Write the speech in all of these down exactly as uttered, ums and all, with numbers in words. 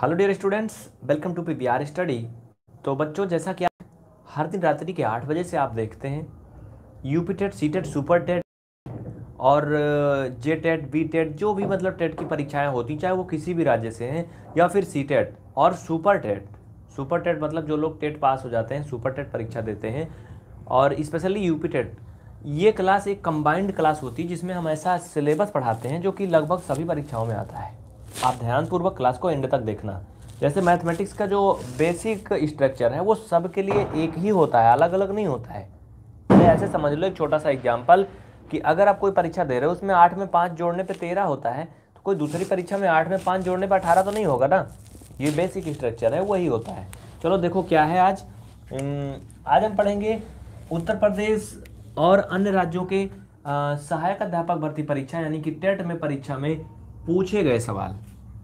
Hello dear students, welcome to PVR study. तो बच्चों, जैसा कि आप हर दिन रात्रि के आठ बजे से आप देखते हैं, UP TET, C TET, super TET और जे टेट, बी टेट, जो भी मतलब टेट की परीक्षाएं होती, चाहे वो किसी भी राज्य से हैं या फिर सी टेट और सुपर टेट। सुपर टेट मतलब जो लोग टेट पास हो जाते हैं, सुपर टेट परीक्षा देते हैं, और स्पेशली यूपी टेट। ये क्लास एक कंबाइंड क्लास होती है जिसमें हम ऐसा सिलेबस पढ़ाते हैं जो कि लगभग सभी परीक्षाओं में आता है। आप ध्यानपूर्वक क्लास को एंड तक देखना। जैसे मैथमेटिक्स का जो बेसिक स्ट्रक्चर है वो सबके लिए एक ही होता है, अलग अलग नहीं होता है। तो ऐसे समझ लो, एक छोटा सा एग्जांपल कि अगर आप कोई परीक्षा दे रहे हो, उसमें आठ में पाँच जोड़ने पे तेरह होता है, तो कोई दूसरी परीक्षा में आठ में पाँच जोड़ने पे अठारह तो नहीं होगा ना। ये बेसिक स्ट्रक्चर है, वही होता है। चलो देखो क्या है आज। आज हम पढ़ेंगे उत्तर प्रदेश और अन्य राज्यों के अ, सहायक अध्यापक भर्ती परीक्षा यानी कि टेट में परीक्षा में पूछे गए सवाल।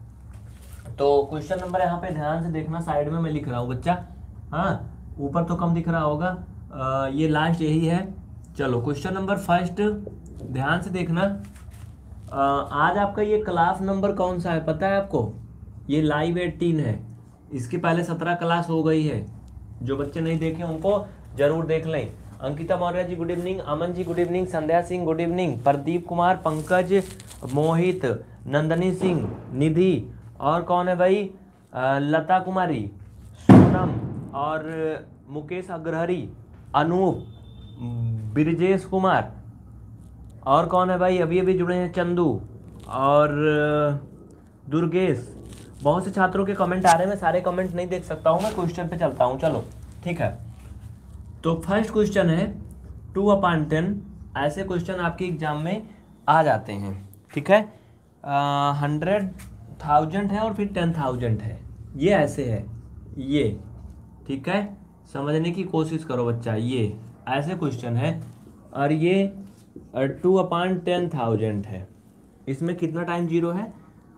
तो क्वेश्चन नंबर यहाँ पे ध्यान से देखना, साइड में मैं लिख रहा हूँ बच्चा। हाँ, ऊपर तो कम दिख रहा होगा, आ, ये लास्ट यही है। चलो क्वेश्चन नंबर फर्स्ट ध्यान से देखना। आ, आज आपका ये क्लास नंबर कौन सा है पता है आपको? ये लाइव एटीन है। इसके पहले सत्रह क्लास हो गई है। जो बच्चे नहीं देखे उनको जरूर देख लें। Ankita Maurya ji good evening, Aman ji good evening, Sandhya Singh good evening, Pradeep Kumar, Pankaj, Mohit, Nandini Singh, Nidhi, और कौन है भाई? अ, लता कुमारी, सोनम और मुकेश अग्रहरी, अनूप, ब्रिजेश कुमार, और कौन है भाई अभी अभी जुड़े हैं? चंदू और अ, दुर्गेश। बहुत से छात्रों के कमेंट आ रहे हैं, मैं सारे कमेंट नहीं देख सकता हूँ, मैं क्वेश्चन पे चलता हूँ। चलो ठीक है। तो फर्स्ट क्वेश्चन है टू अपॉन टेन। ऐसे क्वेश्चन आपके एग्जाम में आ जाते हैं, ठीक है। हंड्रेड थाउजेंड है और फिर टेन थाउजेंड है, ये ऐसे है ये, ठीक है। समझने की कोशिश करो बच्चा, ये ऐसे क्वेश्चन है और ये टू अपॉन टेन थाउजेंड है। इसमें कितना टाइम जीरो है?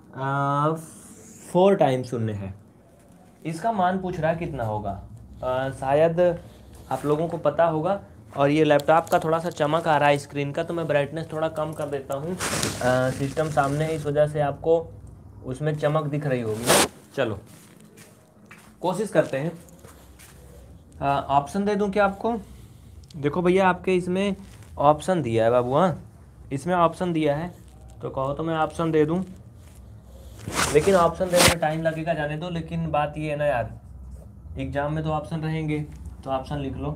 फोर टाइम शून्य है। इसका मान पूछ रहा है कितना होगा। आ, शायद आप लोगों को पता होगा। और ये लैपटॉप का थोड़ा सा चमक आ रहा है स्क्रीन का, तो मैं ब्राइटनेस थोड़ा कम कर देता हूँ। सिस्टम सामने है, इस वजह से आपको उसमें चमक दिख रही होगी। चलो कोशिश करते हैं। ऑप्शन दे दूं क्या आपको? देखो भैया, आपके इसमें ऑप्शन दिया है बाबू। हाँ, इसमें ऑप्शन दिया है, तो कहो तो मैं ऑप्शन दे दूं, लेकिन ऑप्शन देने में टाइम लगेगा, जाने दो। लेकिन बात ये है ना यार, एग्जाम में तो ऑप्शन रहेंगे, तो ऑप्शन लिख लो।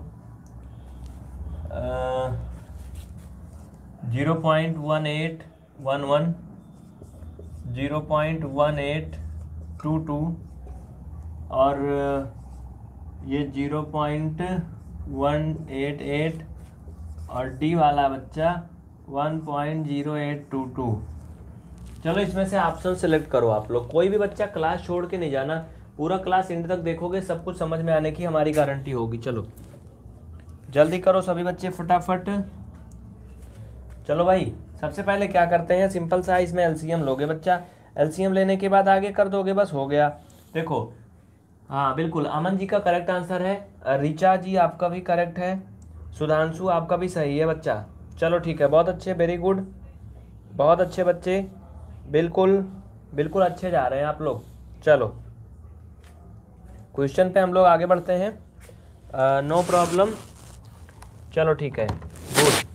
Zero point one eight one one, zero point one eight two two, और ये zero point one eight eight, और डी वाला बच्चा one point zero eight two two. चलो इसमें से ऑप्शन सेलेक्ट करो आप लोग। कोई भी बच्चा क्लास छोड़ के नहीं जाना, पूरा क्लास एंड तक देखोगे, सब कुछ समझ में आने की हमारी गारंटी होगी। चलो जल्दी करो सभी बच्चे फटाफट। चलो भाई, सबसे पहले क्या करते हैं, सिंपल सा इसमें एलसीएम लोगे बच्चा। एलसीएम लेने के बाद आगे कर दोगे, बस हो गया। देखो हाँ बिल्कुल, अमन जी का करेक्ट आंसर है। रिचा जी आपका भी करेक्ट है। सुधांशु आपका भी सही है बच्चा। चलो ठीक है, बहुत अच्छे, वेरी गुड, बहुत अच्छे बच्चे, बिल्कुल बिल्कुल अच्छे जा रहे हैं आप लोग। चलो क्वेश्चन पे हम लोग आगे बढ़ते हैं। नो प्रॉब्लम, चलो ठीक है, गुड।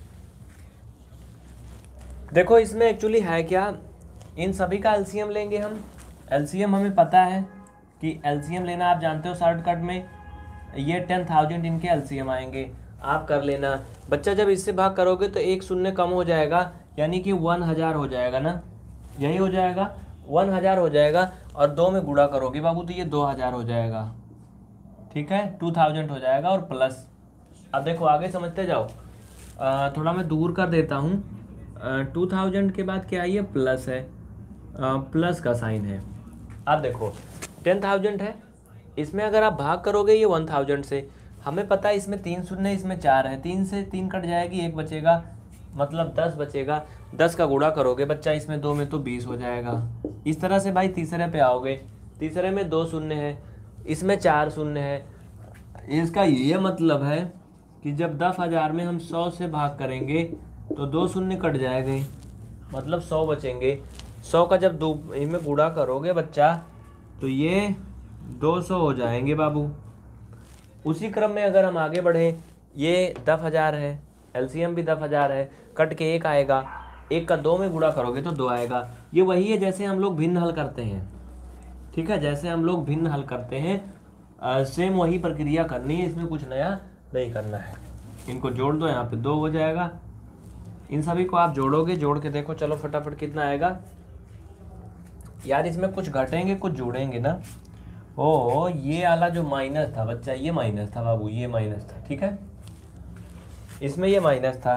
देखो इसमें एक्चुअली है क्या, इन सभी का एलसीएम लेंगे हम। एलसीएम हमें पता है कि एलसीएम लेना आप जानते हो शॉर्टकट में, ये टेन थाउजेंड इनके एलसीएम आएंगे, आप कर लेना बच्चा। जब इससे भाग करोगे तो एक शून्य कम हो जाएगा, यानी कि वन हज़ार हो जाएगा ना, यही हो जाएगा, वन हज़ार हो जाएगा। और दो में गुणा करोगे बाबू तो ये दो हज़ार हो जाएगा, ठीक है, टू थाउजेंड हो जाएगा और प्लस। अब देखो आगे समझते जाओ। आ, थोड़ा मैं दूर कर देता हूँ। टू थाउजेंड के बाद क्या, ये प्लस है, आ, प्लस का साइन है। अब देखो टेन थाउजेंड है, इसमें अगर आप भाग करोगे ये वन थाउजेंड से, हमें पता है इसमें तीन शून्य, इसमें चार है, तीन से तीन कट जाएगी, एक बचेगा, मतलब दस बचेगा। दस का गुणा करोगे बच्चा इसमें दो में तो बीस हो जाएगा। इस तरह से भाई तीसरे पे आओगे, तीसरे में दो शून्य है, इसमें चार शून्य है। इसका ये मतलब है कि जब दस हज़ार में हम सौ से भाग करेंगे तो दो शून्य कट जाएंगे, मतलब सौ बचेंगे। सौ का जब दो इनमें गुणा करोगे बच्चा तो ये दो सौ हो जाएंगे बाबू। उसी क्रम में अगर हम आगे बढ़ें, ये दस हज़ार है, एलसीएम भी दस हज़ार है, कट के एक आएगा, एक का दो में गुणा करोगे तो दो आएगा। ये वही है जैसे हम लोग भिन्न हल करते हैं, ठीक है, जैसे हम लोग भिन्न हल करते हैं, आ, सेम वही प्रक्रिया करनी है, इसमें कुछ नया नहीं करना है। इनको जोड़ दो, यहाँ पे दो हो जाएगा। इन सभी को आप जोड़ोगे, जोड़ के देखो चलो फटाफट कितना आएगा यार। इसमें कुछ घटेंगे कुछ जोड़ेंगे ना। ओ ये वाला जो माइनस था बच्चा, ये माइनस था बाबू, ये माइनस था, ठीक है, इसमें ये माइनस था।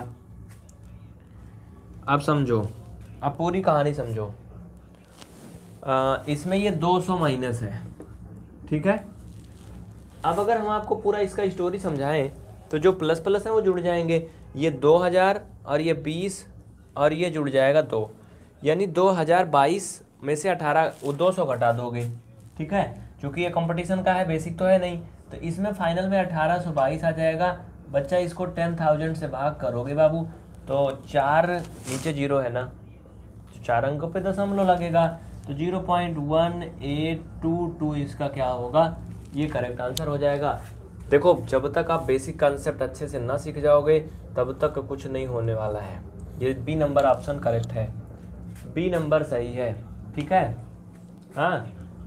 अब समझो, अब पूरी कहानी समझो। आ, इसमें ये दो सौ माइनस है, ठीक है। अब अगर हम आपको पूरा इसका स्टोरी समझाएं तो जो प्लस प्लस है वो जुड़ जाएंगे, ये दो हज़ार और ये बीस और ये जुड़ जाएगा दो, यानी दो हज़ार बाईस में से अठारह वो दो सौ घटा दोगे, ठीक है, क्योंकि ये कंपटीशन का है, बेसिक तो है नहीं, तो इसमें फाइनल में अठारह सौ बाईस आ जाएगा बच्चा। इसको टेन थाउजेंड से भाग करोगे बाबू तो चार नीचे जीरो है ना, तो चार अंकों पे दशमलव लगेगा, तो zero point one eight two two इसका क्या होगा, ये करेक्ट आंसर हो जाएगा। देखो जब तक आप बेसिक कॉन्सेप्ट अच्छे से ना सीख जाओगे तब तक कुछ नहीं होने वाला है। ये बी नंबर ऑप्शन करेक्ट है, बी नंबर सही है, ठीक है। हाँ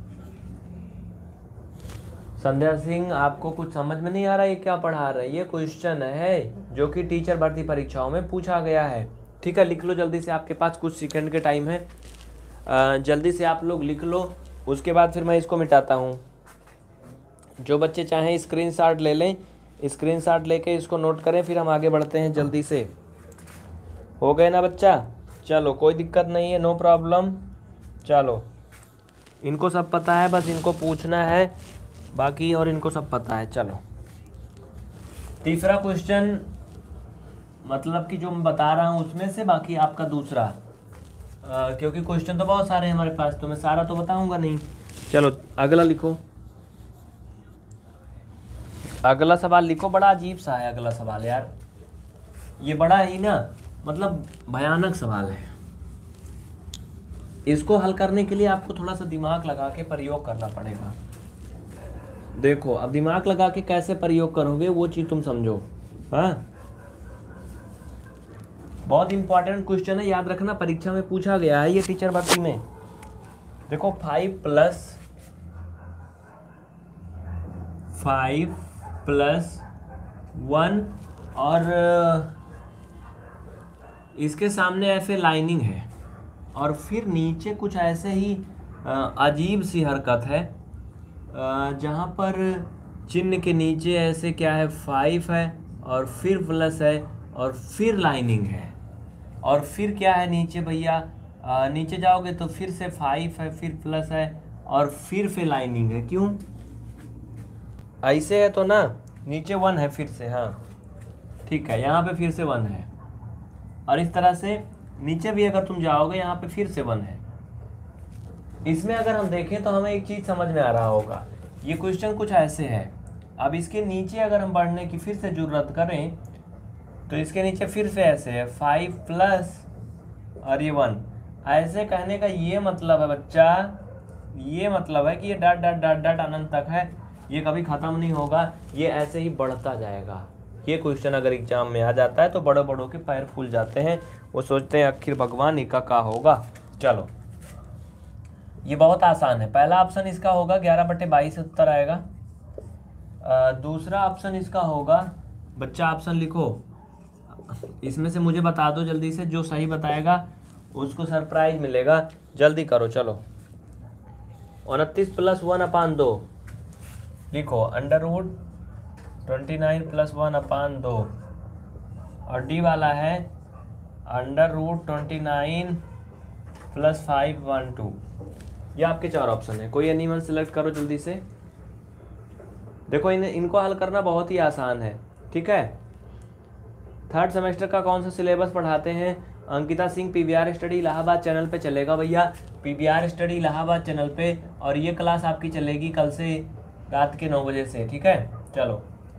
संध्या सिंह, आपको कुछ समझ में नहीं आ रहा है क्या पढ़ा रहे हैं? ये क्वेश्चन है जो कि टीचर भर्ती परीक्षाओं में पूछा गया है, ठीक है। लिख लो जल्दी से, आपके पास कुछ सेकंड के टाइम है, आ, जल्दी से आप लोग लिख लो, उसके बाद फिर मैं इसको मिटाता हूँ। जो बच्चे चाहें स्क्रीनशॉट ले लें, स्क्रीनशॉट लेके इसको नोट करें, फिर हम आगे बढ़ते हैं जल्दी से। हो गए ना बच्चा? चलो कोई दिक्कत नहीं है, नो प्रॉब्लम। चलो इनको सब पता है, बस इनको पूछना है बाकी, और इनको सब पता है। चलो तीसरा क्वेश्चन, मतलब कि जो मैं बता रहा हूँ उसमें से बाकी आपका दूसरा, आ, क्योंकि क्वेश्चन तो बहुत सारे हैं हमारे पास, तो मैं सारा तो बताऊंगा नहीं। चलो अगला लिखो, अगला सवाल लिखो। बड़ा अजीब सा है अगला सवाल यार, ये बड़ा ही ना मतलब भयानक सवाल है। इसको हल करने के लिए आपको थोड़ा सा दिमाग लगा के प्रयोग करना पड़ेगा। देखो अब दिमाग लगा के कैसे प्रयोग करोगे वो चीज तुम समझो। हाँ बहुत इंपॉर्टेंट क्वेश्चन है, याद रखना, परीक्षा में पूछा गया है ये टीचर भर्ती में। देखो five plus five plus one और इसके सामने ऐसे लाइनिंग है और फिर नीचे कुछ ऐसे ही अजीब सी हरकत है जहाँ पर चिन्ह के नीचे ऐसे क्या है, फाइव है और फिर प्लस है और फिर लाइनिंग है और फिर क्या है नीचे भैया, नीचे जाओगे तो फिर से फाइव है, फिर प्लस है और फिर से लाइनिंग है। क्यों ऐसे है तो ना, नीचे वन है फिर से, हाँ ठीक है, यहाँ पे फिर से वन है और इस तरह से नीचे भी अगर तुम जाओगे यहाँ पे फिर से वन है। इसमें अगर हम देखें तो हमें एक चीज समझ में आ रहा होगा, ये क्वेश्चन कुछ ऐसे है। अब इसके नीचे अगर हम बढ़ने की फिर से जरूरत करें तो इसके नीचे फिर से ऐसे है, फाइव प्लस और ये वन। ऐसे कहने का ये मतलब है बच्चा, ये मतलब है कि ये डॉट डॉट डॉट डॉट अनंत तक है, ये कभी खत्म नहीं होगा, ये ऐसे ही बढ़ता जाएगा। ये क्वेश्चन अगर एग्जाम में आ जाता है तो बड़े बड़ों के पैर फूल जाते हैं, वो सोचते हैं आखिर भगवान इनका क्या होगा। चलो ये बहुत आसान है। पहला ऑप्शन इसका होगा ग्यारह बटे बाईस उत्तर आएगा। आ, दूसरा ऑप्शन इसका होगा, बच्चा ऑप्शन लिखो, इसमें से मुझे बता दो जल्दी से, जो सही बताएगा उसको सरप्राइज मिलेगा, जल्दी करो। चलो उनतीस प्लस वन अपान दो लिखो, under root twenty nine plus one upon दो, और डी वाला है under root twenty nine plus five one two. ये आपके चार ऑप्शन है, कोई एनिमल सिलेक्ट करो जल्दी से। देखो इन इनको हल करना बहुत ही आसान है, ठीक है। थर्ड सेमेस्टर का कौन सा सिलेबस पढ़ाते हैं? Ankita Singh PVR study Allahabad channel पे चलेगा भैया, पीवीआर स्टडी इलाहाबाद चैनल पे, और ये क्लास आपकी चलेगी कल से रात के नौ बजे से, ठीक है। चलो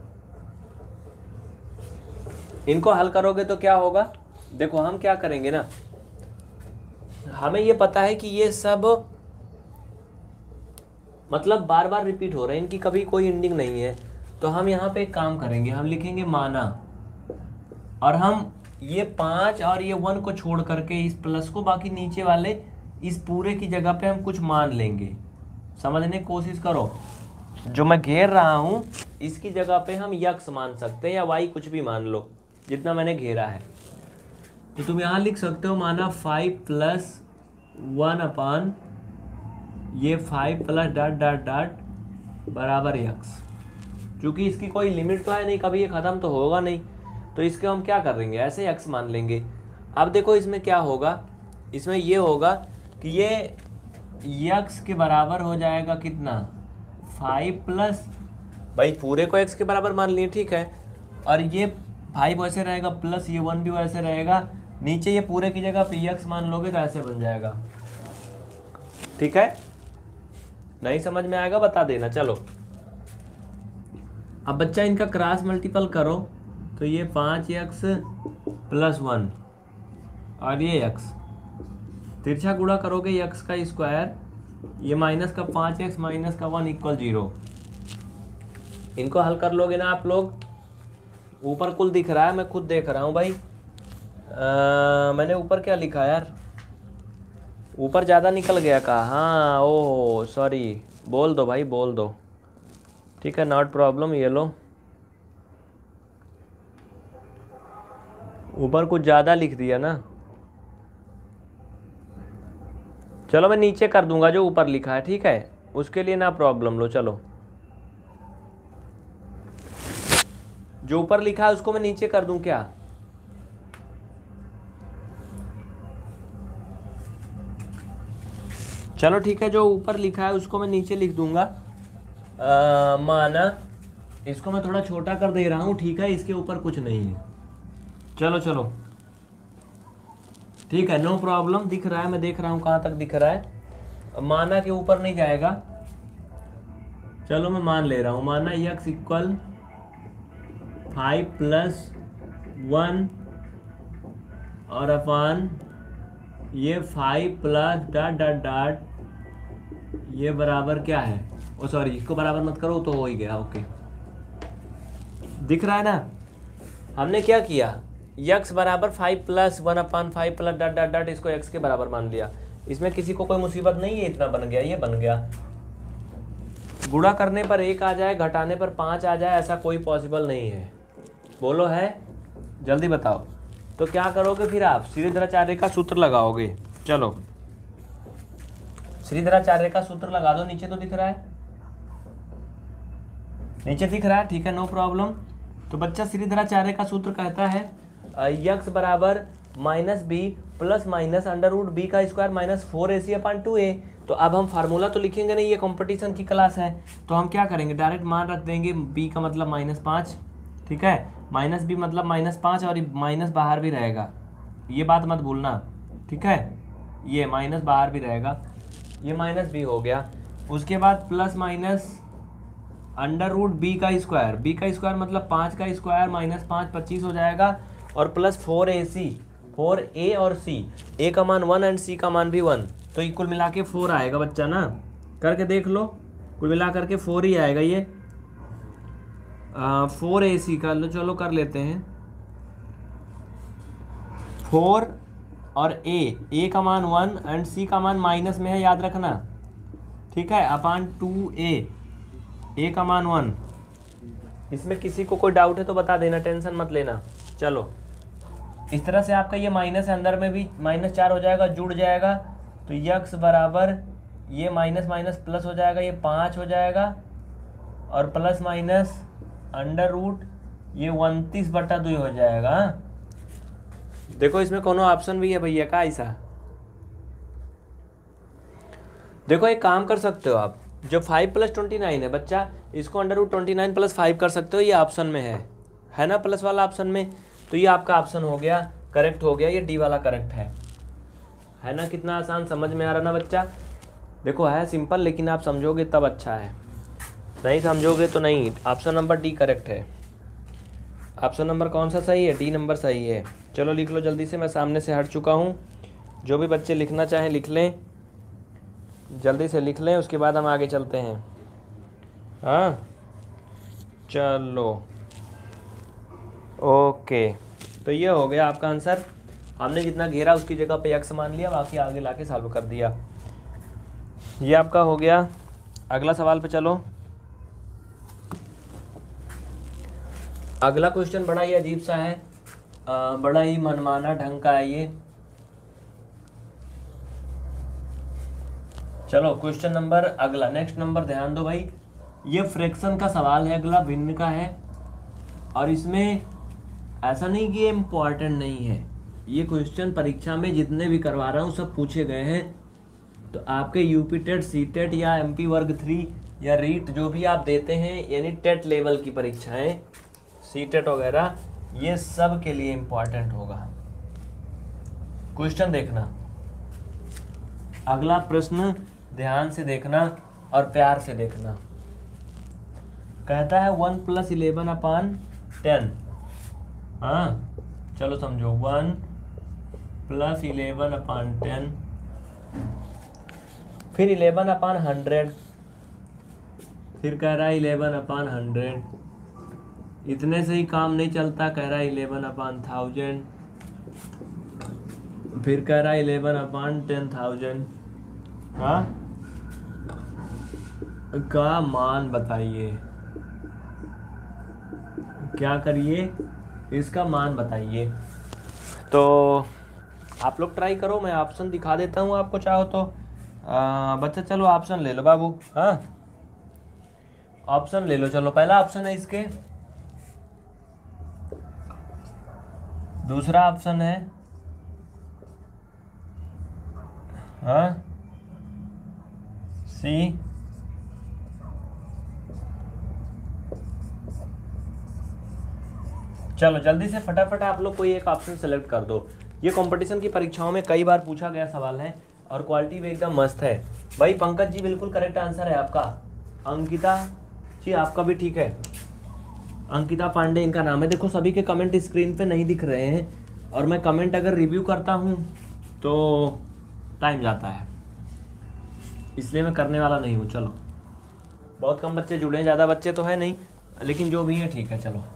इनको हल करोगे तो क्या होगा, देखो हम क्या करेंगे ना, हमें ये पता है कि ये सब मतलब बार बार रिपीट हो रहे हैं, इनकी कभी कोई एंडिंग नहीं है। तो हम यहाँ पे एक काम करेंगे, हम लिखेंगे माना, और हम ये पाँच और ये वन को छोड़ करके इस प्लस को, बाकी नीचे वाले इस पूरे की जगह पे हम कुछ मान लेंगे। समझने की कोशिश करो, जो मैं घेर रहा हूँ इसकी जगह पे हम यक्स मान सकते हैं या वाई, कुछ भी मान लो जितना मैंने घेरा है। तो तुम यहाँ लिख सकते हो माना फाइव प्लस वन अपान ये five plus dot dot dot बराबर यक्स। क्योंकि इसकी कोई लिमिट तो है नहीं, कभी ये ख़त्म तो होगा नहीं, तो इसके हम क्या करेंगे, ऐसे यक्स मान लेंगे। अब देखो इसमें क्या होगा, इसमें ये होगा कि ये यक्स के बराबर हो जाएगा कितना, फाइव प्लस, भाई पूरे को एक्स के बराबर मान लिए, ठीक है, और ये फाइव वैसे रहेगा प्लस ये वन भी वैसे रहेगा, नीचे ये पूरे की जगह पे यक्स मान लोगे तो ऐसे बन जाएगा। ठीक है, नहीं समझ में आएगा बता देना। चलो अब बच्चा इनका क्रॉस मल्टीपल करो, तो ये पाँच एक्स प्लस वन और ये एक्स, तिरछा गुणा करोगे एक्स का स्क्वायर, ये माइनस का पाँच एक्स माइनस का वन इक्वल जीरो। इनको हल कर लोगे ना आप लोग, ऊपर कुल दिख रहा है, मैं खुद देख रहा हूँ भाई। आ, मैंने ऊपर क्या लिखा यार, ऊपर ज़्यादा निकल गया का, हाँ ओह सॉरी, बोल दो भाई बोल दो, ठीक है नॉट प्रॉब्लम। ये लो ऊपर कुछ ज़्यादा लिख दिया ना, चलो मैं नीचे कर दूंगा जो ऊपर लिखा है, ठीक है, उसके लिए ना प्रॉब्लम लो। चलो जो ऊपर लिखा है उसको मैं नीचे कर दूं क्या, चलो ठीक है, जो ऊपर लिखा है उसको मैं नीचे लिख दूंगा। आ, माना इसको मैं थोड़ा छोटा कर दे रहा हूँ, ठीक है, इसके ऊपर कुछ नहीं है। चलो चलो ठीक है, नो प्रॉब्लम, दिख रहा है, मैं देख रहा हूँ कहाँ तक दिख रहा है। माना के ऊपर नहीं जाएगा, चलो मैं मान ले रहा हूँ, माना x equal five plus one और अपान ये five plus dot dot dot ये बराबर क्या है, ओ सॉरी इसको बराबर मत करो तो हो ही गया, ओके दिख रहा है ना। हमने क्या किया, यक्स बराबर five plus one upon five plus dot dot dot, इसको एक्स के बराबर मान लिया। इसमें किसी को कोई मुसीबत नहीं है, इतना बन गया, ये बन गया। गुणा करने पर एक आ जाए, घटाने पर पाँच आ जाए, ऐसा कोई पॉसिबल नहीं है। बोलो है, जल्दी बताओ। तो क्या करोगे फिर आप, श्रीधराचार्य का सूत्र लगाओगे। चलो श्रीधराचार्य का सूत्र लगा दो, नीचे तो दिख रहा है, नीचे दिख रहा है, ठीक है नो प्रॉब्लम। तो बच्चा श्रीधराचार्य का सूत्र कहता है यक्स बराबर minus b plus minus under root b का square minus four a c upon two a. तो अब हम फार्मूला तो लिखेंगे नहीं, ये कंपटीशन की क्लास है, तो हम क्या करेंगे, डायरेक्ट मान रख देंगे, बी का मतलब माइनस पाँच, ठीक है, माइनस बी मतलब माइनस पाँच, और माइनस बाहर भी रहेगा, ये बात मत भूलना, ठीक है, ये माइनस बाहर भी रहेगा, ये माइनस बी हो गया। उसके बाद plus minus under root b का स्क्वायर, बी का स्क्वायर मतलब पाँच का स्क्वायर माइनस पाँच पच्चीस हो जाएगा, और plus four a c, four a और सी, ए का मान वन एंड सी का मान भी वन, तो ये कुल मिला के फोर आएगा बच्चा ना, करके देख लो, कुल मिला करके फोर ही आएगा ये। फोर ए सी का लो, चलो कर लेते हैं, फोर और ए, ए का मान वन एंड सी का मान माइनस में है, याद रखना, ठीक है, अपान टू ए, ए का मान वन। इसमें किसी को कोई डाउट है तो बता देना, टेंशन मत लेना। चलो इस तरह से आपका ये माइनस अंदर में भी माइनस चार हो जाएगा, जुड़ जाएगा, तो यक्स बराबर ये माइनस माइनस प्लस हो जाएगा, ये पाँच हो जाएगा, और प्लस माइनस अंडर रूट ये उनतीस बटा दो हो जाएगा। देखो इसमें कोनो ऑप्शन भी है भैया का, ऐसा देखो एक काम कर सकते हो आप, जो फाइव प्लस ट्वेंटी नाइन है बच्चा, इसको under root twenty nine plus five कर सकते हो, ये ऑप्शन में है है ना, प्लस वाला ऑप्शन में, तो ये आपका ऑप्शन हो गया, करेक्ट हो गया, ये डी वाला करेक्ट है है ना। कितना आसान, समझ में आ रहा ना बच्चा। देखो है सिंपल, लेकिन आप समझोगे तब अच्छा है, नहीं समझोगे तो नहीं। ऑप्शन नंबर डी करेक्ट है। ऑप्शन नंबर कौन सा सही है, डी नंबर सही है। चलो लिख लो जल्दी से, मैं सामने से हट चुका हूँ, जो भी बच्चे लिखना चाहें लिख लें। जल्दी से लिख लें, उसके बाद हम आगे चलते हैं। हाँ चलो ओके, तो ये हो गया आपका आंसर। हमने जितना घेरा उसकी जगह पे एक्स मान लिया, बाकी आगे लाके सॉल्व कर दिया। ये आपका हो गया। अगला सवाल पे चलो। अगला क्वेश्चन बड़ा ही अजीब सा है, आ, बड़ा ही मनमाना ढंग का है ये। चलो क्वेश्चन नंबर अगला, नेक्स्ट नंबर ध्यान दो भाई। ये फ्रैक्शन का सवाल है, अगला भिन्न का है। और इसमें ऐसा नहीं कि ये इम्पोर्टेंट नहीं है, ये क्वेश्चन परीक्षा में जितने भी करवा रहा हूँ सब पूछे गए हैं। तो आपके यूपी टेट, सी टेट या एमपी वर्ग थ्री या रीट जो भी आप देते हैं, यानी टेट लेवल की परीक्षाएं, सी टेट वगैरह, ये सब के लिए इम्पोर्टेंट होगा। क्वेश्चन देखना, अगला प्रश्न ध्यान से देखना और प्यार से देखना। कहता है one plus eleven upon ten. हाँ चलो समझो, one plus eleven upon ten, फिर इलेवन अपान हंड्रेड, फिर कह रहा है इलेवन अपान हंड्रेड। इतने से ही काम नहीं चलता, कह रहा है इलेवन अपान थाउजेंड, फिर कह रहा है इलेवन अपान टेन थाउजेंड। हाँ का मान बताइए, क्या करिए, इसका मान बताइए। तो आप लोग ट्राई करो, मैं ऑप्शन दिखा देता हूँ आपको, चाहो तो। आ, बच्चा चलो ऑप्शन ले लो बाबू। हाँ ऑप्शन ले लो, चलो पहला ऑप्शन है इसके, दूसरा ऑप्शन है, हाँ सी, चलो जल्दी से फटाफट आप लोग कोई एक ऑप्शन सेलेक्ट कर दो। ये कंपटीशन की परीक्षाओं में कई बार पूछा गया सवाल है और क्वालिटी भी एकदम मस्त है भाई। पंकज जी बिल्कुल करेक्ट आंसर है आपका। अंकिता जी आपका भी ठीक है, अंकिता पांडे इनका नाम है। देखो सभी के कमेंट स्क्रीन पे नहीं दिख रहे हैं, और मैं कमेंट अगर रिव्यू करता हूँ तो टाइम जाता है, इसलिए मैं करने वाला नहीं हूँ। चलो बहुत कम बच्चे जुड़े हैं, ज़्यादा बच्चे तो है नहीं, लेकिन जो भी है ठीक है। चलो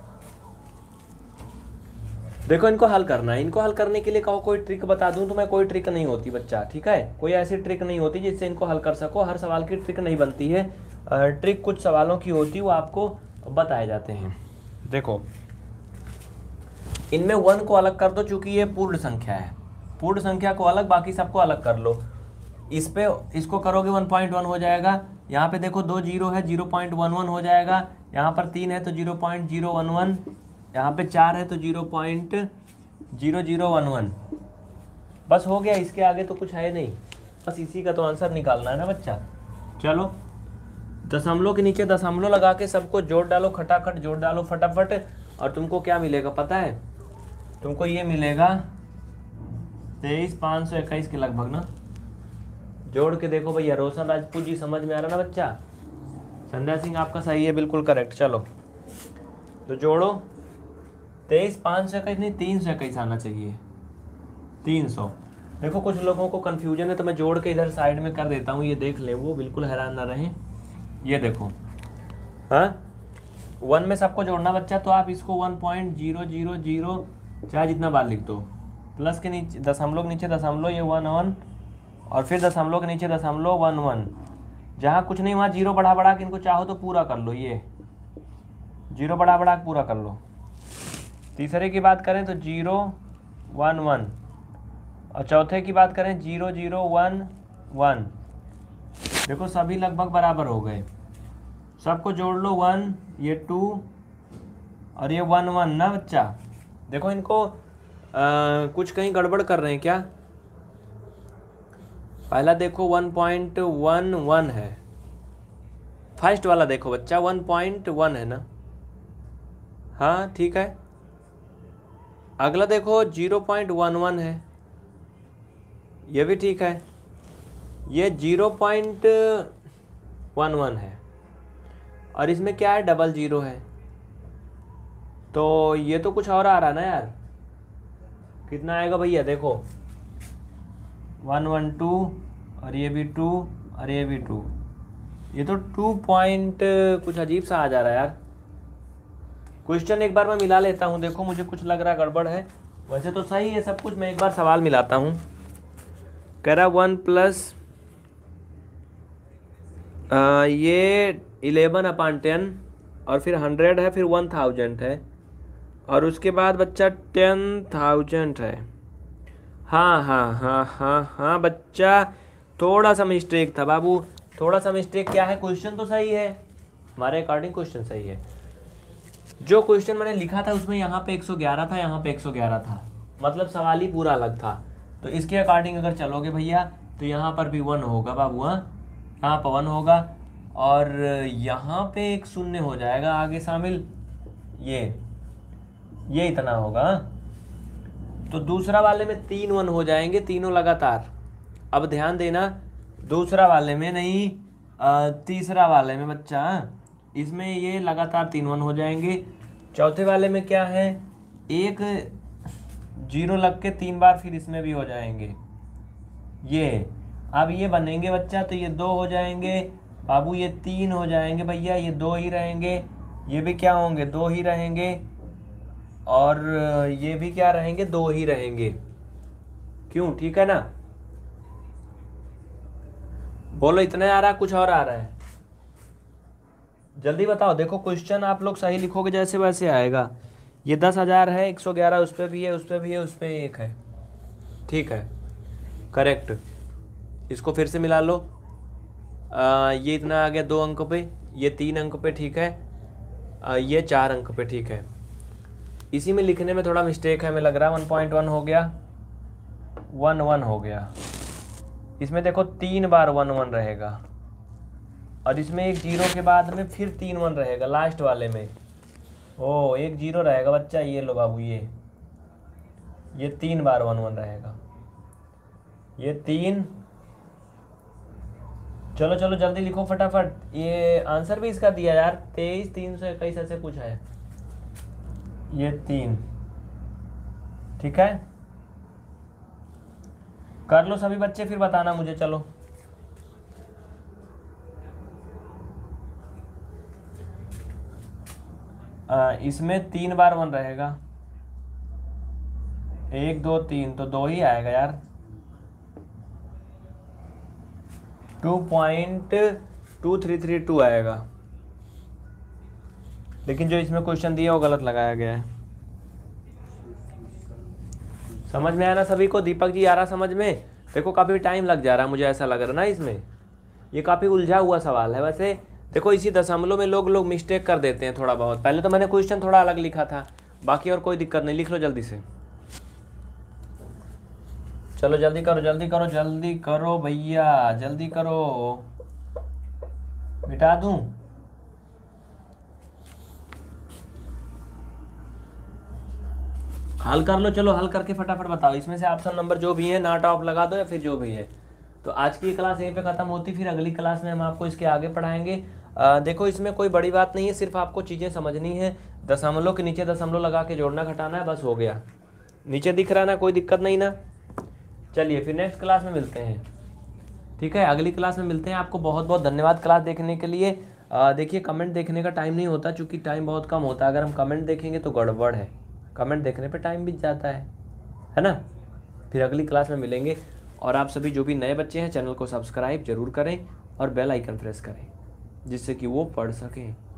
देखो इनको हल करना है, इनको हल करने के लिए कहो कोई ट्रिक बता दूं तो मैं कोई ट्रिक नहीं होती बच्चा, ठीक है। कोई ऐसी ट्रिक नहीं होती जिससे इनको हल कर सको, हर सवाल की ट्रिक नहीं बनती है। ट्रिक कुछ सवालों की होती है, वो आपको बताए जाते हैं। देखो इनमें वन को अलग कर दो, चूंकि ये पूर्ण संख्या है, पूर्ण संख्या को अलग, बाकी सबको अलग कर लो। इस पे इसको करोगे वन पॉइंट वन हो जाएगा। यहाँ पे देखो दो जीरो है, जीरो पॉइंट वन वन हो जाएगा। यहाँ पर तीन है तो zero point zero one one, यहाँ पे चार है तो zero point zero zero one one. बस हो गया, इसके आगे तो कुछ है नहीं, बस इसी का तो आंसर निकालना है ना बच्चा। चलो दशमलव के नीचे दशमलव लगा के सबको जोड़ डालो, खटाखट जोड़ डालो फटाफट, और तुमको क्या मिलेगा पता है? तुमको ये मिलेगा तेईस पाँच सौ इक्कीस के लगभग ना। जोड़ के देखो भैया, रोशन राजपूत जी समझ में आ रहा ना बच्चा? संध्या सिंह आपका सही है, बिल्कुल करेक्ट। चलो तो जोड़ो, तेईस पाँच सौ इक्कीस नहीं, तीन सौ इक्कीस आना चाहिए, तीन सौ। देखो कुछ लोगों को कन्फ्यूजन है तो मैं जोड़ के इधर साइड में कर देता हूँ, ये देख ले, वो बिल्कुल हैरान ना रहें। ये देखो, हाँ वन में सबको जोड़ना बच्चा, तो आप इसको one point zero zero zero चाहे जितना बार लिख दो, प्लस के नीचे दशमलव के नीचे दशमलव, ये वन वन, और फिर दशमलव के नीचे दशमलव वन वन। जहाँ कुछ नहीं वहाँ जीरो बढ़ा बढ़ा के इनको चाहो तो पूरा कर लो, ये जीरो बढ़ा बढ़ा के पूरा कर लो। तीसरे की बात करें तो जीरो वन वन, और चौथे की बात करें जीरो जीरो वन वन। देखो सभी लगभग बराबर हो गए, सबको जोड़ लो, वन, ये टू, और ये वन वन ना बच्चा। देखो इनको आ, कुछ कहीं गड़बड़ कर रहे हैं क्या? पहला देखो वन पॉइंट वन वन है, फर्स्ट वाला देखो बच्चा वन पॉइंट वन है ना, हाँ ठीक है। अगला देखो जीरो पॉइंट वन वन है, ये भी ठीक है। ये जीरो पॉइंट वन वन है, और इसमें क्या है, डबल जीरो है, तो ये तो कुछ और आ रहा ना यार। कितना आएगा भैया? देखो वन वन टू, और ये भी टू, अरे ये भी टू, ये तो टू पॉइंट कुछ अजीब सा आ जा रहा है यार। क्वेश्चन एक बार मैं मिला लेता हूँ, देखो मुझे कुछ लग रहा गड़बड़ है, वैसे तो सही है सब कुछ। मैं एक बार सवाल मिलाता हूँ। कह रहा वन प्लस ये इलेवन अपान टेन और फिर हंड्रेड है, फिर वन थाउजेंड है और उसके बाद बच्चा टेन थाउजेंड है। हाँ हाँ हाँ हाँ हाँ बच्चा, थोड़ा सा मिस्टेक था बाबू, थोड़ा सा मिस्टेक। क्या है, क्वेश्चन तो सही है, हमारे अकॉर्डिंग क्वेश्चन सही है। जो क्वेश्चन मैंने लिखा था उसमें यहाँ पे एक सौ ग्यारह था, यहाँ पे एक सौ ग्यारह था, मतलब सवाल ही पूरा अलग था। तो इसके अकॉर्डिंग अगर चलोगे भैया तो यहाँ पर भी वन होगा बाबू, हाँ यहाँ पर वन होगा और यहाँ पे एक शून्य हो जाएगा आगे शामिल, ये ये इतना होगा। तो दूसरा वाले में तीन वन हो जाएंगे, तीनों लगातार। अब ध्यान देना, दूसरा वाले में नहीं, आ, तीसरा वाले में बच्चा, इसमें ये लगातार तीन वन हो जाएंगे। चौथे वाले में क्या है, एक जीरो लग के तीन बार फिर इसमें भी हो जाएंगे ये। अब ये बनेंगे बच्चा, तो ये दो हो जाएंगे बाबू, ये तीन हो जाएंगे भैया, ये दो ही रहेंगे, ये भी क्या होंगे, दो ही रहेंगे और ये भी क्या रहेंगे, दो ही रहेंगे। क्यों, ठीक है ना? बोलो इतना आ रहा, कुछ और आ रहा है? जल्दी बताओ। देखो क्वेश्चन आप लोग सही लिखोगे जैसे वैसे आएगा। ये दस हजार है, एक सौ ग्यारह उस पर भी है, उस पर भी है, उस पर एक है, ठीक है, करेक्ट। इसको फिर से मिला लो। आ, ये इतना आ गया दो अंक पे, ये तीन अंक पे, ठीक है, आ, ये चार अंक पे, ठीक है। इसी में लिखने में थोड़ा मिस्टेक है, हमें लग रहा है वन पॉइंट वन हो गया, वन वन हो गया। इसमें देखो तीन बार वन वन रहेगा और इसमें एक जीरो के बाद में फिर तीन वन रहेगा लास्ट वाले में। ओ एक जीरो रहेगा बच्चा, ये लो बाबू, ये ये तीन बार वन वन रहेगा, ये तीन। चलो चलो जल्दी लिखो फटाफट। ये आंसर भी इसका दिया यार, तेईस तीन सौ इक्कीस ऐसे कुछ है, ये तीन, ठीक है। कर लो सभी बच्चे, फिर बताना मुझे। चलो आ, इसमें तीन बार वन रहेगा, एक दो तीन, तो दो ही आएगा यार। Two point two three three two आएगा, लेकिन जो इसमें क्वेश्चन दिया वो गलत लगाया गया है। समझ में आया ना सभी को? दीपक जी आ रहा समझ में? देखो काफ़ी टाइम लग जा रहा है, मुझे ऐसा लग रहा ना इसमें, ये काफ़ी उलझा हुआ सवाल है। वैसे देखो इसी दशमलव में लोग लोग मिस्टेक कर देते हैं थोड़ा बहुत। पहले तो मैंने क्वेश्चन थोड़ा अलग लिखा था, बाकी और कोई दिक्कत नहीं, लिख लो जल्दी से। चलो जल्दी करो जल्दी करो जल्दी करो भैया, जल्दी करो, मिटा दूं? हल कर लो, चलो हल करके फटाफट बताओ। इसमें से ऑप्शन नंबर जो भी है नॉट ऑफ लगा दो या फिर जो भी है। तो आज की क्लास यहीं पे ख़त्म होती, फिर अगली क्लास में हम आपको इसके आगे पढ़ाएंगे। आ, देखो इसमें कोई बड़ी बात नहीं है, सिर्फ आपको चीज़ें समझनी है। दशमलव के नीचे दशमलव लगा के जोड़ना घटाना है, बस हो गया। नीचे दिख रहा ना, कोई दिक्कत नहीं ना? चलिए फिर नेक्स्ट क्लास में मिलते हैं, ठीक है, अगली क्लास में मिलते हैं। आपको बहुत बहुत धन्यवाद क्लास देखने के लिए। देखिए कमेंट देखने का टाइम नहीं होता, चूँकि टाइम बहुत कम होता है। अगर हम कमेंट देखेंगे तो गड़बड़ है, कमेंट देखने पे टाइम बीत जाता है, है ना? फिर अगली क्लास में मिलेंगे। और आप सभी जो भी नए बच्चे हैं चैनल को सब्सक्राइब जरूर करें और बेल आइकन प्रेस करें, जिससे कि वो पढ़ सकें।